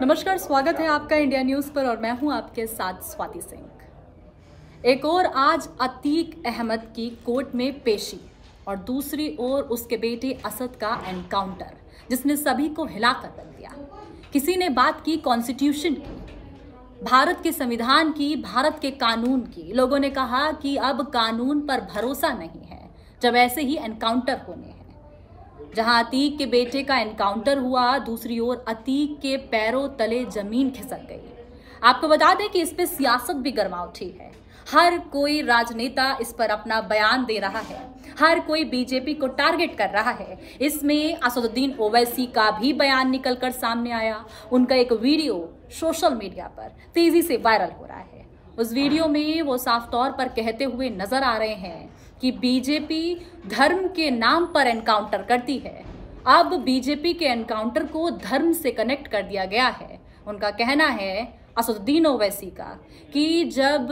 नमस्कार, स्वागत है आपका इंडिया न्यूज़ पर और मैं हूं आपके साथ स्वाति सिंह। एक और आज अतीक अहमद की कोर्ट में पेशी और दूसरी ओर उसके बेटे असद का एनकाउंटर जिसने सभी को हिलाकर रख दिया। किसी ने बात की कॉन्स्टिट्यूशन की, भारत के संविधान की, भारत के कानून की। लोगों ने कहा कि अब कानून पर भरोसा नहीं है जब ऐसे ही एनकाउंटर होने हैं। जहां अतीक के बेटे का एनकाउंटर हुआ, दूसरी ओर अतीक के पैरों तले जमीन खिसक गई। आपको बता दें कि इस पे सियासत भी गर्मा उठी है। हर कोई राजनेता इस पर अपना बयान दे रहा है, हर कोई बीजेपी को टारगेट कर रहा है। इसमें असदुद्दीन ओवैसी का भी बयान निकलकर सामने आया। उनका एक वीडियो सोशल मीडिया पर तेजी से वायरल हो रहा है। उस वीडियो में वो साफ तौर पर कहते हुए नजर आ रहे हैं कि बीजेपी धर्म के नाम पर एनकाउंटर करती है। अब बीजेपी के एनकाउंटर को धर्म से कनेक्ट कर दिया गया है। उनका कहना है, असदुद्दीन ओवैसी का, कि जब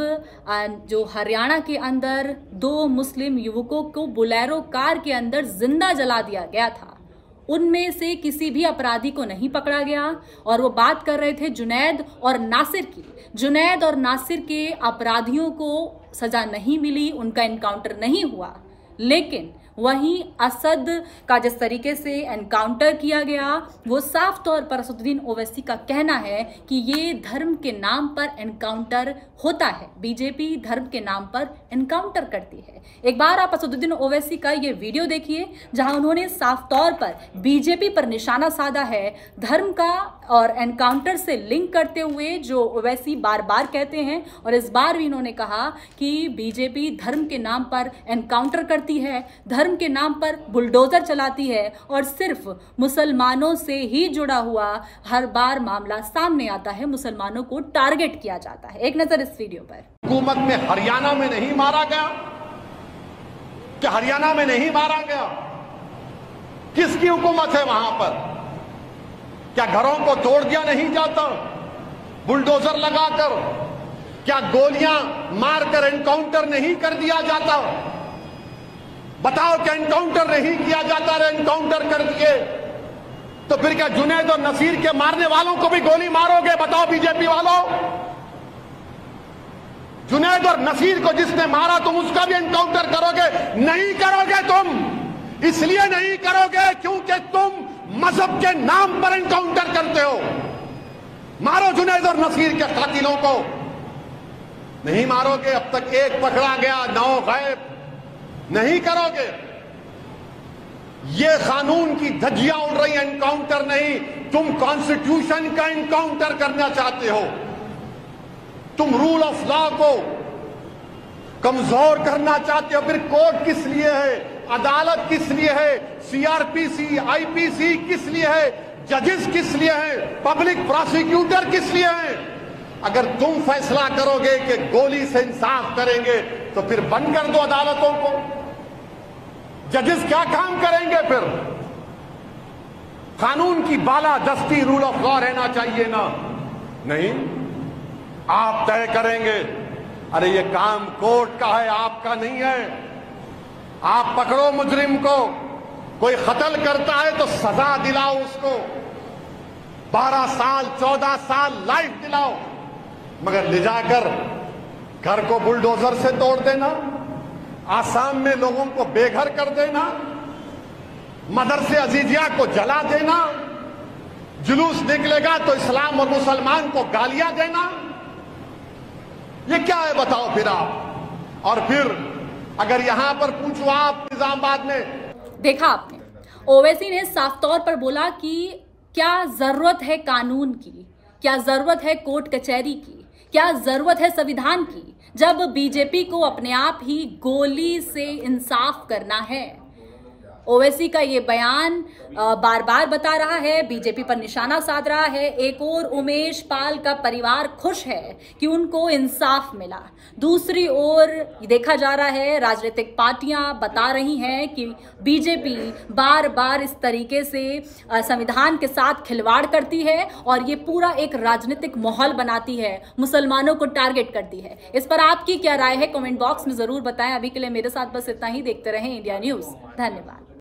जो हरियाणा के अंदर 2 मुस्लिम युवकों को बोलेरो कार के अंदर जिंदा जला दिया गया था, उनमें से किसी भी अपराधी को नहीं पकड़ा गया। और वो बात कर रहे थे जुनैद और नासिर की। जुनैद और नासिर के अपराधियों को सजा नहीं मिली, उनका एनकाउंटर नहीं हुआ। लेकिन वहीं असद का जिस तरीके से एनकाउंटर किया गया, वो साफ तौर पर असदुद्दीन ओवैसी का कहना है कि ये धर्म के नाम पर एनकाउंटर होता है। बीजेपी धर्म के नाम पर एनकाउंटर करती है। एक बार आप असदुद्दीन ओवैसी का ये वीडियो देखिए जहां उन्होंने साफ तौर पर बीजेपी पर निशाना साधा है, धर्म का, और एनकाउंटर से लिंक करते हुए जो ओवैसी बार बार कहते हैं। और इस बार भी इन्होंने कहा कि बीजेपी धर्म के नाम पर एनकाउंटर करती है, धर्म के नाम पर बुलडोजर चलाती है और सिर्फ मुसलमानों से ही जुड़ा हुआ हर बार मामला सामने आता है, मुसलमानों को टारगेट किया जाता है। एक नजर इस वीडियो पर। हुकूमत में हरियाणा में नहीं मारा गया? क्या हरियाणा में नहीं मारा गया? किसकी हुकूमत है वहां पर? क्या घरों को तोड़ दिया नहीं जाता बुलडोजर लगाकर? क्या गोलियां मारकर एनकाउंटर नहीं कर दिया जाता? बताओ, क्या एनकाउंटर नहीं किया जाता? एनकाउंटर कर दिए तो फिर क्या जुनैद और नसीर के मारने वालों को भी गोली मारोगे? बताओ बीजेपी वालों, जुनैद और नसीर को जिसने मारा तुम उसका भी एनकाउंटर करोगे? नहीं करोगे तुम। इसलिए नहीं करोगे क्योंकि तुम मजहब के नाम पर एनकाउंटर करते हो। मारो जुनैद और नसीर के कातिलों को। नहीं मारोगे। अब तक एक पकड़ा गया, 9 गायब। नहीं करोगे। ये कानून की धज्जियां उड़ रही, एनकाउंटर नहीं। तुम कॉन्स्टिट्यूशन का एनकाउंटर करना चाहते हो। तुम रूल ऑफ लॉ को कमजोर करना चाहते हो। फिर कोर्ट किस लिए है? अदालत किस लिए है? सीआरपीसी, आईपीसी किस लिए है? जजेस किस लिए हैं? पब्लिक प्रोसिक्यूटर किस लिए हैं? अगर तुम फैसला करोगे कि गोली से इंसाफ करेंगे तो फिर बंद कर दो अदालतों को। जजेस क्या काम करेंगे फिर? कानून की बालादस्ती, रूल ऑफ लॉ रहना चाहिए ना? नहीं, आप तय करेंगे। अरे ये काम कोर्ट का है, आपका नहीं है। आप पकड़ो मुजरिम को। कोई कत्ल करता है तो सजा दिलाओ उसको, 12 साल 14 साल लाइफ दिलाओ। मगर ले जाकर घर को बुलडोजर से तोड़ देना, आसाम में लोगों को बेघर कर देना, मदरसे अजीजिया को जला देना, जुलूस निकलेगा तो इस्लाम और मुसलमान को गालियां देना, ये क्या है बताओ फिर आप? और फिर अगर यहां पर पूछो आप निजामाबाद में, देखा आपने, ओवैसी ने साफ तौर पर बोला कि क्या जरूरत है कानून की, क्या जरूरत है कोर्ट कचहरी की, क्या जरूरत है संविधान की, जब बीजेपी को अपने आप ही गोली से इंसाफ करना है। ओवैसी का ये बयान बार बार बता रहा है, बीजेपी पर निशाना साध रहा है। एक और उमेश पाल का परिवार खुश है कि उनको इंसाफ मिला। दूसरी ओर देखा जा रहा है, राजनीतिक पार्टियां बता रही हैं कि बीजेपी बार बार इस तरीके से संविधान के साथ खिलवाड़ करती है और ये पूरा एक राजनीतिक माहौल बनाती है, मुसलमानों को टारगेट करती है। इस पर आपकी क्या राय है? कमेंट बॉक्स में जरूर बताएं। अभी के लिए मेरे साथ बस इतना ही। देखते रहें इंडिया न्यूज़। धन्यवाद।